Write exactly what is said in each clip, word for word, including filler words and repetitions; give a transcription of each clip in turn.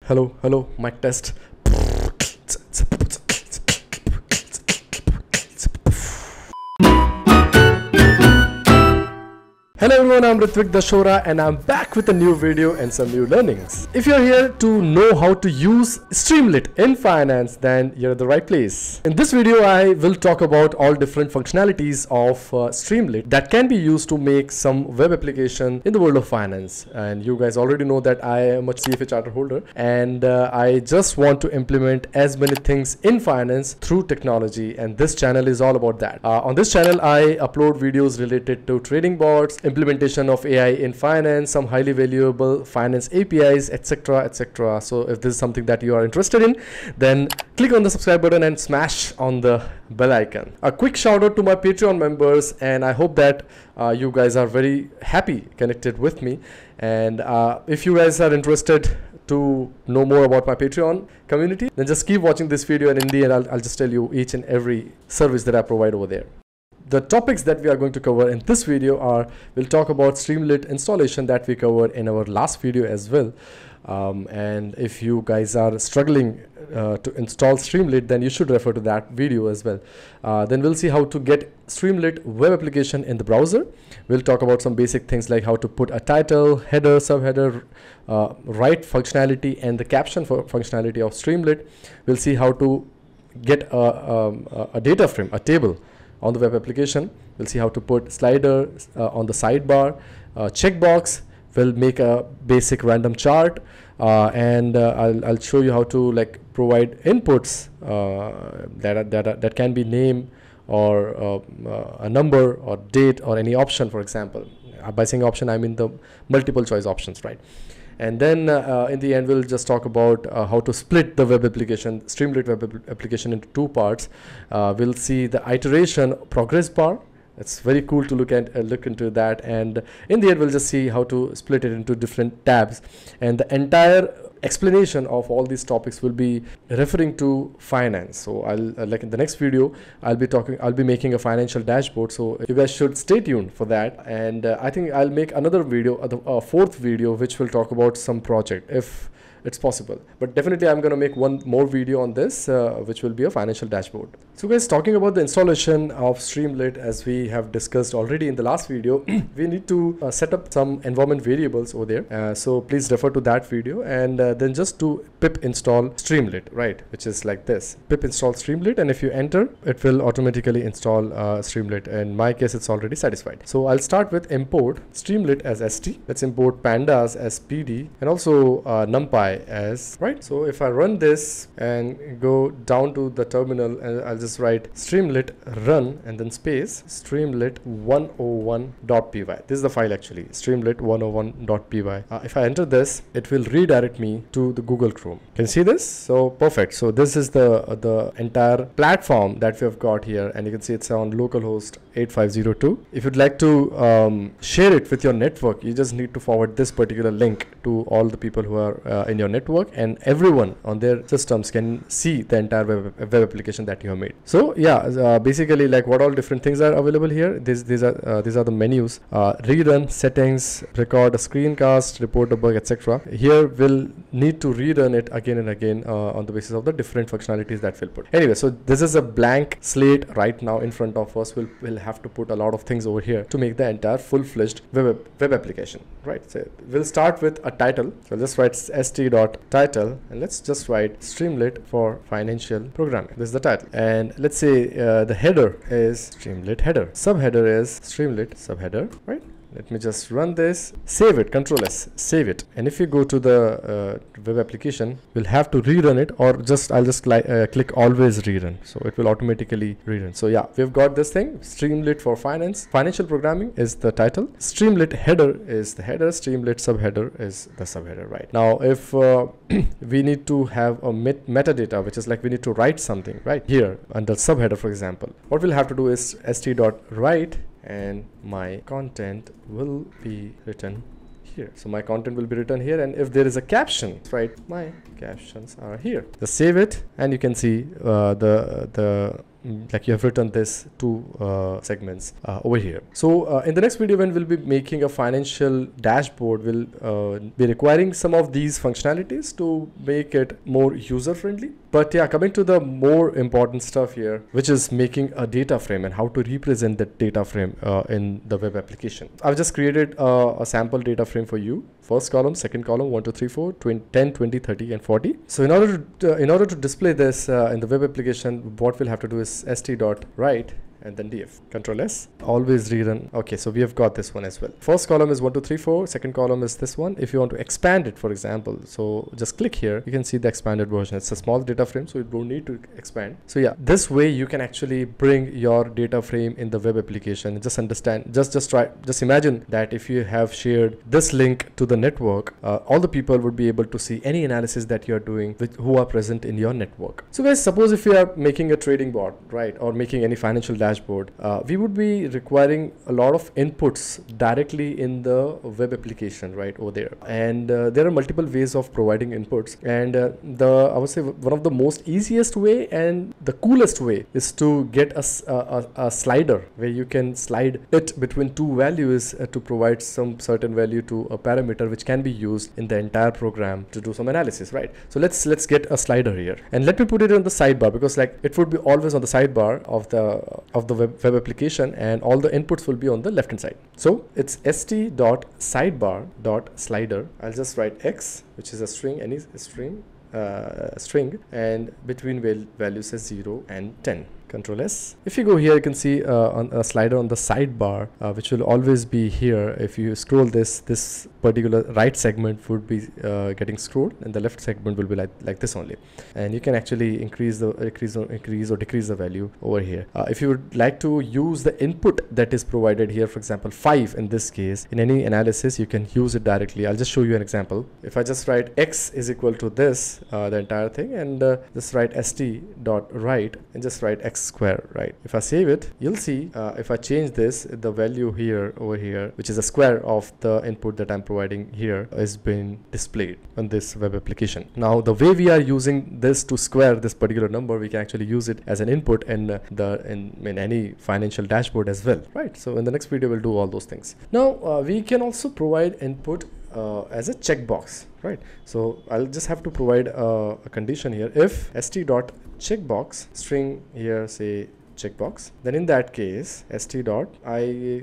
Hello, hello, mic test. Hello everyone, I'm Ritvik Dashora and I'm back with a new video and some new learnings. If you're here to know how to use Streamlit in finance, then you're at the right place. In this video, I will talk about all different functionalities of uh, Streamlit that can be used to make some web application in the world of finance. And you guys already know that I am a C F A charter holder and uh, I just want to implement as many things in finance through technology, and this channel is all about that. Uh, on this channel, I upload videos related to trading bots, implementation of A I in finance, some highly valuable finance A P Is, etc, etc. So if this is something that you are interested in, then click on the subscribe button and smash on the bell icon. A quick shout out to my Patreon members, and I hope that uh, you guys are very happy connected with me. And uh, if you guys are interested to know more about my Patreon community, then just keep watching this video, and in the end I'll, I'll just tell you each and every service that I provide over there. The topics that we are going to cover in this video are, we'll talk about Streamlit installation that we covered in our last video as well. Um, and if you guys are struggling uh, to install Streamlit, then you should refer to that video as well. Uh, then we'll see how to get Streamlit web application in the browser. We'll talk about some basic things like how to put a title, header, subheader, uh, write functionality, and the caption for functionality of Streamlit. We'll see how to get a, um, a data frame, a table on the web application. We'll see how to put slider uh, on the sidebar, uh, checkbox. We'll make a basic random chart, uh, and uh, I'll, I'll show you how to like provide inputs uh, that, are, that, are, that can be name or uh, uh, a number or date or any option, for example. Uh, by saying option, I mean the multiple choice options, right? And then uh, in the end, we'll just talk about uh, how to split the web application, Streamlit web application, into two parts. Uh, we'll see the iteration progress bar. It's very cool to look at uh, look into that. And in the end, we'll just see how to split it into different tabs. And the entire explanation of all these topics will be referring to finance. So I'll uh, like in the next video, I'll be talking, I'll be making a financial dashboard. So you guys should stay tuned for that. And uh, I think I'll make another video, uh, the uh, fourth video, which will talk about some project if it's possible. But definitely I'm going to make one more video on this, uh, which will be a financial dashboard. So guys, talking about the installation of Streamlit, as we have discussed already in the last video, we need to uh, set up some environment variables over there. Uh, so please refer to that video, and uh, then just do pip install Streamlit, right? Which is like this, pip install Streamlit, and if you enter, it will automatically install uh, Streamlit. In my case, it's already satisfied. So I'll start with import Streamlit as S T. Let's import pandas as P D, and also uh, NumPy as, right? So if I run this and go down to the terminal, and I'll just write Streamlit run and then space Streamlit one oh one dot P Y. This is the file actually, Streamlit one oh one dot P Y. Uh, if I enter this, it will redirect me to the Google Chrome. Can you see this? So perfect. So this is the uh, the entire platform that we have got here, and you can see it's on localhost eight five zero two. If you'd like to um, share it with your network, you just need to forward this particular link to all the people who are uh, in your network, and everyone on their systems can see the entire web, web application that you have made. So yeah, uh, basically like what all different things are available here. These these are uh, these are the menus: uh, rerun, settings, record a screencast, report a bug, et cetera. Here we'll need to rerun it again and again uh, on the basis of the different functionalities that we'll put. Anyway, so this is a blank slate right now in front of us. We'll we'll have to put a lot of things over here to make the entire full-fledged web web application, right? So we'll start with a title. So let's write st.title, and let's just write Streamlit for financial programming. This is the title, and let's say uh, the header is Streamlit header, subheader is Streamlit subheader, right? Let me just run this, save it, control S, save it. And if you go to the uh, web application, we'll have to rerun it, or just I'll just uh, click always rerun. So it will automatically rerun. So yeah, we've got this thing, Streamlit for finance, financial programming is the title. Streamlit header is the header, Streamlit subheader is the subheader, right? Now, if uh, we need to have a met metadata, which is like we need to write something right here under subheader, for example, what we'll have to do is st.write, and my content will be written here. So my content will be written here, and if there is a caption, right, my captions are here. Just save it, and you can see uh, the the like you have written this two uh, segments uh, over here. So uh, in the next video, when we'll be making a financial dashboard, we'll uh, be requiring some of these functionalities to make it more user friendly. But yeah, coming to the more important stuff here, which is making a data frame and how to represent that data frame uh, in the web application. I've just created uh, a sample data frame for you. First column, second column, one, two, three, four, ten, twenty, thirty, and forty. So in order to uh, in order to display this uh, in the web application, what we'll have to do is st.write and then df. Control S. Always rerun. Okay, so we have got this one as well. First column is one, two, three, four. Second column is this one. If you want to expand it, for example, so just click here. You can see the expanded version. It's a small data frame, so you don't need to expand. So yeah, this way you can actually bring your data frame in the web application. Just understand. Just just try. Just imagine that if you have shared this link to the network, uh, all the people would be able to see any analysis that you are doing with who are present in your network. So guys, suppose if you are making a trading bot, right, or making any financial dashboard. Dashboard, uh, we would be requiring a lot of inputs directly in the web application right over there, and uh, there are multiple ways of providing inputs, and uh, the I would say one of the most easiest way and the coolest way is to get a, a, a slider where you can slide it between two values uh, to provide some certain value to a parameter which can be used in the entire program to do some analysis, right? So let's let's get a slider here, and let me put it on the sidebar, because like it would be always on the sidebar of the of the web, web application, and all the inputs will be on the left hand side. So it's st.sidebar.slider. I'll just write x, which is a string, any string, uh, string, and between val values as zero and ten. Control S. If you go here, you can see uh, on a slider on the sidebar, uh, which will always be here. If you scroll this, this particular right segment would be uh, getting scrolled, and the left segment will be like like this only. And you can actually increase the increase or increase or decrease the value over here. Uh, if you would like to use the input that is provided here, for example, five in this case, in any analysis, you can use it directly. I'll just show you an example. If I just write x is equal to this, uh, the entire thing, and uh, just write st.write and just write x square, right? If I save it, you'll see uh, if I change this, the value here over here, which is a square of the input that I'm providing here, is being displayed on this web application. Now the way we are using this to square this particular number, we can actually use it as an input in uh, the in, in any financial dashboard as well, right? So in the next video we'll do all those things. Now uh, we can also provide input Uh, as a checkbox, right? So I'll just have to provide uh, a condition here. If st.checkbox string here say checkbox, then in that case st dot I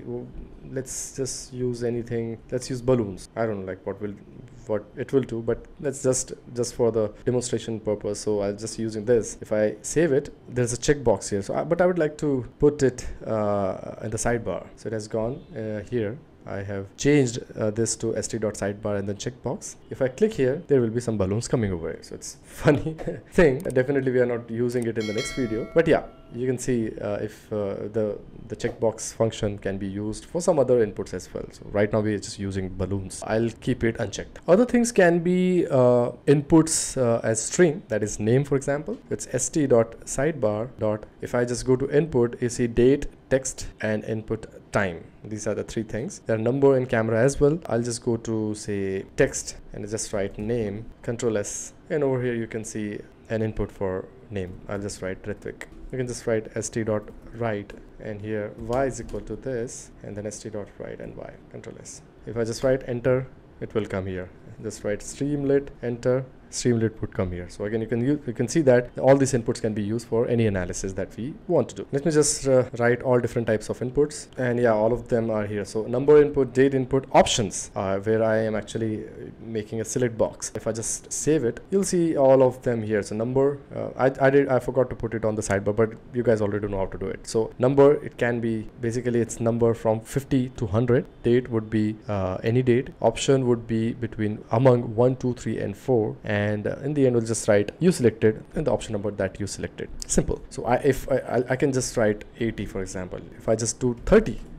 let's just use anything. Let's use balloons. I don't know like what will what it will do, but let's just just for the demonstration purpose, so I'll just using this. If I save it, there's a checkbox here, so I, but I would like to put it uh, in the sidebar. So it has gone uh, here. I have changed uh, this to st.sidebar and then checkbox. If I click here, there will be some balloons coming over. So it's funny thing. Definitely we are not using it in the next video, but yeah, you can see uh, if uh, the the checkbox function can be used for some other inputs as well. So right now we are just using balloons. I'll keep it unchecked. Other things can be uh, inputs uh, as string, that is name, for example. It's st.sidebar dot. If I just go to input, you see date, text, and input time. These are the three things. There are number and camera as well. I'll just go to say text and just write name. Control S, and over here you can see an input for name. I'll just write Ritvik. You can just write st.write, and here y is equal to this, and then st.write and y. Control S. If I just write enter, it will come here. Just write Streamlit, enter. Streamlit would come here. So again, you can use, you can see that all these inputs can be used for any analysis that we want to do. Let me just uh, write all different types of inputs, and yeah, all of them are here. So number input, date input, options, uh, where I am actually making a select box. If I just save it, you'll see all of them here. So number, uh, I, I did I forgot to put it on the sidebar, but you guys already know how to do it. So number, it can be basically it's number from fifty to one hundred. Date would be uh, any date. Option would be between among one, two, three, and four, and and uh, in the end we'll just write you selected and the option number that you selected. Simple. So I if I, I can just write eighty, for example. If I just do thirty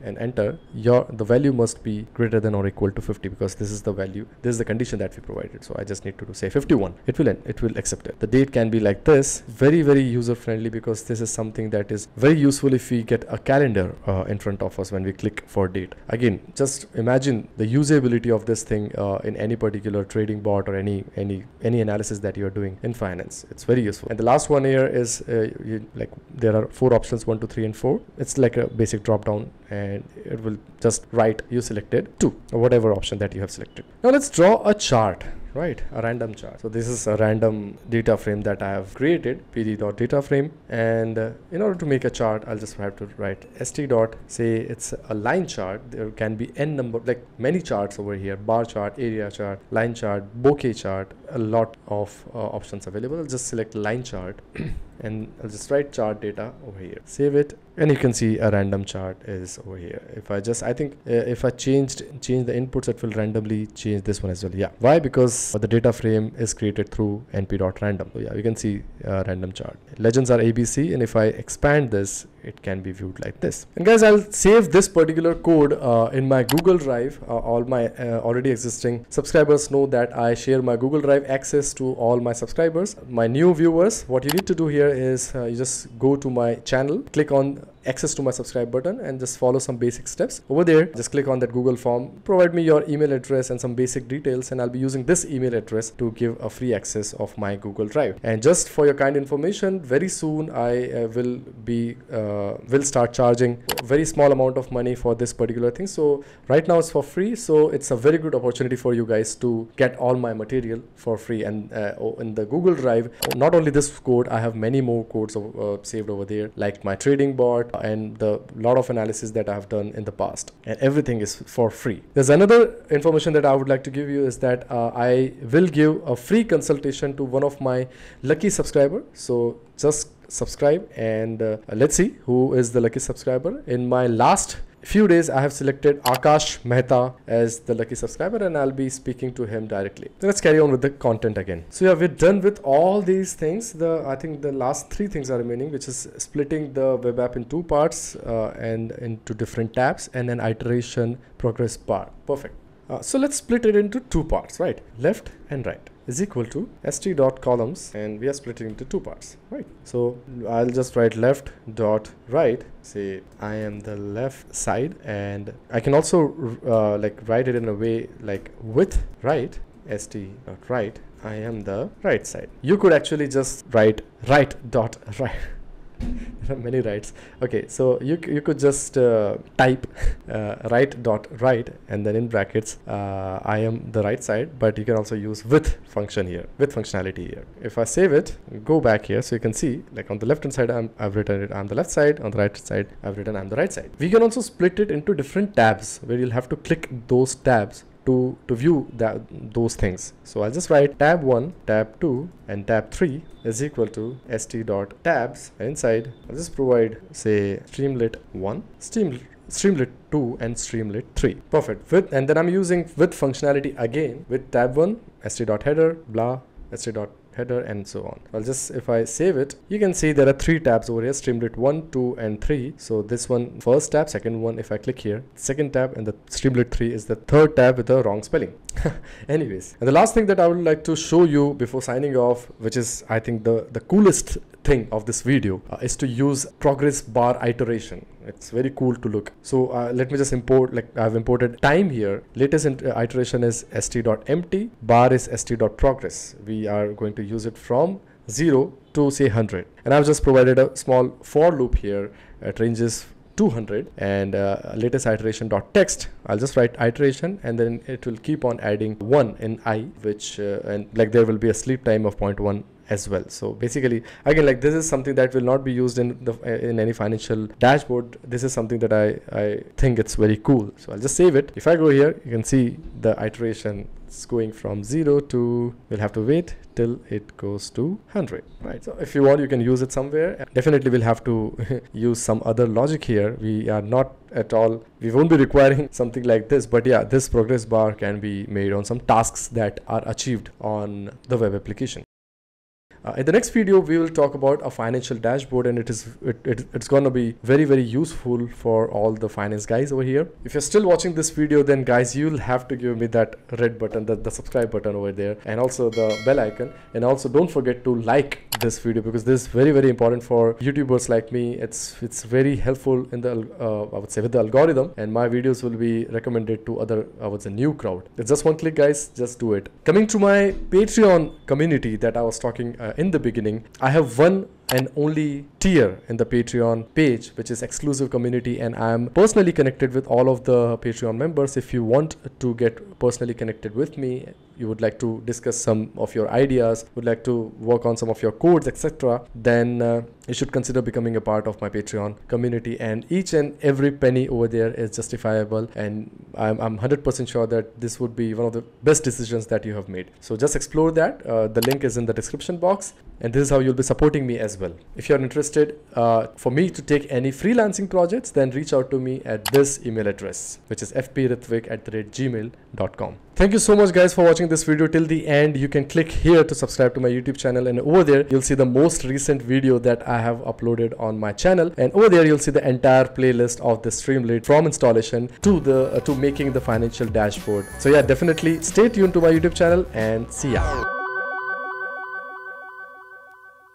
and enter, your the value must be greater than or equal to fifty, because this is the value, this is the condition that we provided. So I just need to say fifty-one. It will end, it will accept it. The date can be like this. Very very user friendly, because this is something that is very useful if we get a calendar uh, in front of us when we click for date. Again, just imagine the usability of this thing uh, in any particular trading bot or any any any analysis that you are doing in finance. It's very useful. And the last one here is uh, you, like there are four options, one, two, three, and four. It's like a basic drop down, and it will just write you selected two, or whatever option that you have selected. Now let's draw a chart. Right, a random chart. So this is a random data frame that I have created, pd.dataframe, and uh, in order to make a chart, I'll just have to write st dot, say it's a line chart. There can be n number, like many charts over here, bar chart, area chart, line chart, bokeh chart, a lot of uh, options available. I'll just select line chart and I'll just write chart data over here, save it, and you can see a random chart is over here. If I just, I think uh, if I changed change the inputs, it will randomly change this one as well. Yeah, why? Because the data frame is created through np.random. So yeah, you can see a random chart. Legends are A B C, and if I expand this, it can be viewed like this. And guys, I'll save this particular code uh, in my Google Drive. Uh, all my uh, already existing subscribers know that I share my Google Drive access to all my subscribers. My new viewers, what you need to do here is uh, you just go to my channel, click on access to my subscribe button, and just follow some basic steps over there. Just click on that Google form, provide me your email address and some basic details, and I'll be using this email address to give a free access of my Google Drive. And just for your kind information, very soon I uh, will be uh, will start charging a very small amount of money for this particular thing. So right now it's for free, so it's a very good opportunity for you guys to get all my material for free. And uh, in the Google Drive, not only this code, I have many more codes uh, saved over there, like my trading bot and the lot of analysis that I have done in the past, and everything is for free. There's another information that I would like to give you is that uh, I will give a free consultation to one of my lucky subscriber. So just subscribe, and uh, let's see who is the lucky subscriber. In my last few days, I have selected Akash Mehta as the lucky subscriber, and I'll be speaking to him directly. So let's carry on with the content again. So yeah, we're done with all these things. The I think the last three things are remaining, which is splitting the web app in two parts uh, and into different tabs, and an iteration progress bar. Perfect. Uh, so let's split it into two parts, right? Left and right is equal to st dot columns, and we are splitting into two parts, right? So I'll just write left dot right, say I am the left side, and I can also uh, like write it in a way like with right, st dot right, I am the right side. You could actually just write right dot right. There are many rights. Okay, so you, you could just uh, type uh, right dot right, and then in brackets uh, I am the right side, but you can also use with function here, with functionality here. If I save it, go back here, so you can see like on the left hand side I'm, I've written it I'm the left side, on the right side I've written I'm the right side. We can also split it into different tabs where you'll have to click those tabs to to view that those things. So I'll just write tab one, tab two, and tab three is equal to st dot tabs, and inside I'll just provide say Streamlit one, Stream Streamlit two, and Streamlit three. Perfect. With and then I'm using with functionality again with tab one, st dot header, blah, st dot header, and so on. I'll just, if I save it, you can see there are three tabs over here, Streamlit one, two, and three. So this one first tab, second one, if I click here, second tab, and the Streamlit three is the third tab with the wrong spelling. Anyways, and the last thing that I would like to show you before signing off, which is I think the the coolest thing of this video, uh, is to use progress bar iteration. It's very cool to look. So uh, let me just import, like I've imported time here. Latest uh, iteration is st.empty, bar is st.progress. We are going to use it from zero to say one hundred, and I've just provided a small for loop here. It ranges two hundred, and uh, latest iteration dot text. I'll just write iteration, and then it will keep on adding one in I, which uh, and like there will be a sleep time of zero point one as well. So basically, again, like this is something that will not be used in the uh, in any financial dashboard. This is something that I I think it's very cool. So I'll just save it. If I go here, you can see the iteration is going from zero to, we'll have to wait till it goes to one hundred, right? So if you want, you can use it somewhere. Definitely we'll have to use some other logic here. We are not at all, we won't be requiring something like this, but yeah, this progress bar can be made on some tasks that are achieved on the web application. Uh, in the next video, we will talk about a financial dashboard, and it is it, it, it's going to be very very useful for all the finance guys over here. If you're still watching this video, then guys, you'll have to give me that red button, the, the subscribe button over there, and also the bell icon. And also don't forget to like this video, because this is very very important for YouTubers like me. It's it's very helpful in the uh, I would say with the algorithm, and my videos will be recommended to other I would say new crowd. It's just one click, guys. Just do it. Coming to my Patreon community that I was talking uh, in the beginning, I have one and only tier in the Patreon page, which is exclusive community, and I am personally connected with all of the Patreon members. If you want to get personally connected with me, you would like to discuss some of your ideas, would like to work on some of your codes, et cetera, then uh, you should consider becoming a part of my Patreon community. And each and every penny over there is justifiable, and I'm, I'm one hundred percent sure that this would be one of the best decisions that you have made. So just explore that. Uh, the link is in the description box, and this is how you'll be supporting me as well. If you're interested uh, for me to take any freelancing projects, then reach out to me at this email address, which is f p ritvik at the rate gmail dot com. Thank you so much guys for watching this video till the end. You can click here to subscribe to my YouTube channel, and over there you'll see the most recent video that I have uploaded on my channel, and over there you'll see the entire playlist of the Streamlit from installation to the uh, to making the financial dashboard. So yeah, definitely stay tuned to my YouTube channel, and see ya.